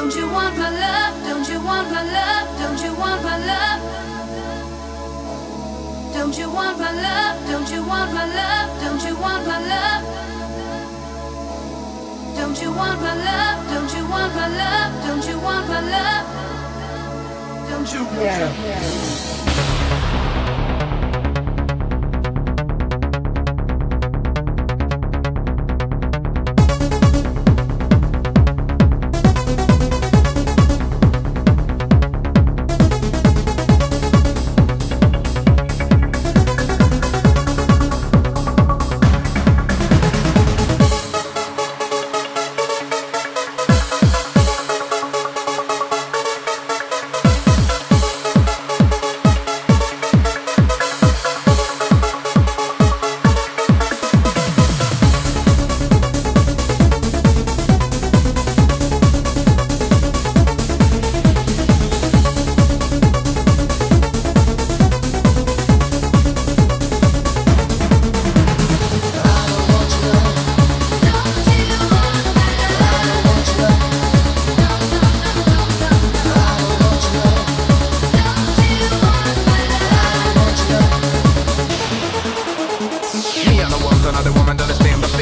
Don't you want my love? Don't you want my love? Don't you want my love? Don't you want my love? Don't you want my love? Don't you want my love? Don't you want my love? Don't you want my love? Don't you want my love? Don't you? Yeah. Another woman that is named